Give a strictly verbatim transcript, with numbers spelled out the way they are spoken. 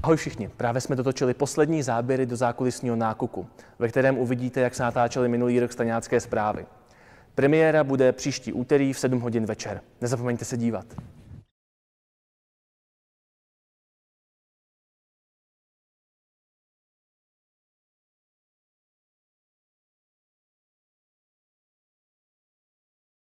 Ahoj všichni, právě jsme dotočili poslední záběry do zákulisního nákupu, ve kterém uvidíte, jak se natáčely minulý rok Staňácké zprávy. Premiéra bude příští úterý v sedm hodin večer. Nezapomeňte se dívat.